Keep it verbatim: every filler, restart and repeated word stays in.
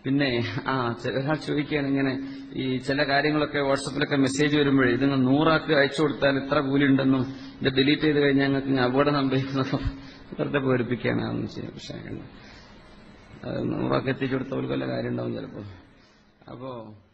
പിന്നെ ആ ഒരാൾ ചോദിക്കുകയാണ് ഇങ്ങനെ ഈ ചില കാര്യങ്ങളൊക്കെ വാട്സപ്പിലൊക്കെ മെസ്സേജ് വരുമ്പോഴേ ഇതിങ്ങൾ നൂറാക്ക് അയച്ചു കൊടുത്താൽ ഇത്ര കൂലി ഉണ്ടെന്നും ഇത് ഡിലീറ്റ് ചെയ്ത് കഴിഞ്ഞാൽ ഞങ്ങൾക്ക് അപകടം സംഭവിക്കുന്നതും വെറുതെ പേടിപ്പിക്കുകയാണ്. അതൊന്നും ചെയ്യാം. പക്ഷേ നൂറാക്ക് എത്തിച്ചു കൊടുത്ത ഒരു കൊല്ല കാര്യം ഉണ്ടാവും ചിലപ്പോൾ. അപ്പോ